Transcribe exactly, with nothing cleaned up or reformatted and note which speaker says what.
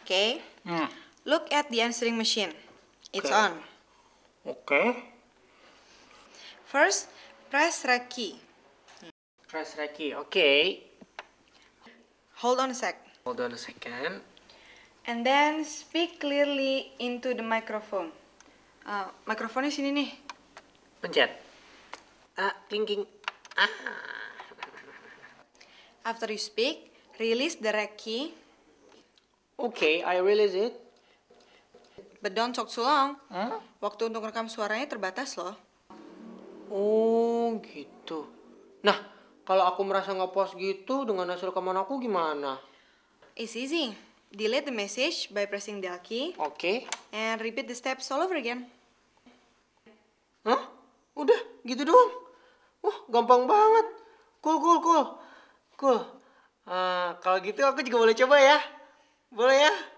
Speaker 1: Okay.
Speaker 2: Hmm.
Speaker 1: Look at the answering machine. It's
Speaker 2: Okay.
Speaker 1: on.
Speaker 2: Okay.
Speaker 1: First, press rec key.
Speaker 2: Press rec key. Okay.
Speaker 1: Hold on a sec.
Speaker 2: Hold on a second.
Speaker 1: And then speak clearly into the microphone. Uh, mikrofonnya sini nih.
Speaker 2: Pencet. Ah, clinking. Ah.
Speaker 1: After you speak, release the rec key,
Speaker 2: Okay, I realize it.
Speaker 1: but don't talk too long.
Speaker 2: Huh?
Speaker 1: Waktu untuk rekam suaranya terbatas loh.
Speaker 2: Oh, gitu. Nah, kalau aku merasa nggak puas gitu dengan hasil rekaman aku gimana?
Speaker 1: It's easy. Delete the message by pressing the key
Speaker 2: Oke.
Speaker 1: and repeat the steps all over again.
Speaker 2: Hah? Udah, gitu doang? Wah, gampang banget. Cool, cool, cool. Cool. Ah, kalau gitu aku juga boleh coba ya? Boleh ya?